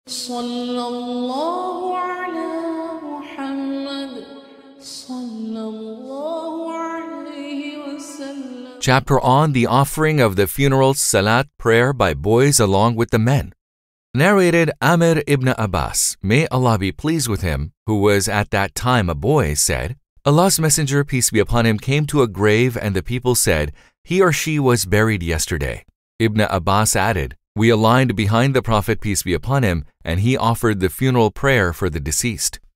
Sallallahu ala Muhammad Sallallahu alayhi wasallam. Chapter on the offering of the funeral Salat prayer by boys along with the men. Narrated Amr ibn Abbas, may Allah be pleased with him, who was at that time a boy, said, Allah's Messenger, peace be upon him, came to a grave and the people said, he or she was buried yesterday. Ibn Abbas added, we aligned behind the Prophet, peace be upon him, and he offered the funeral prayer for the deceased.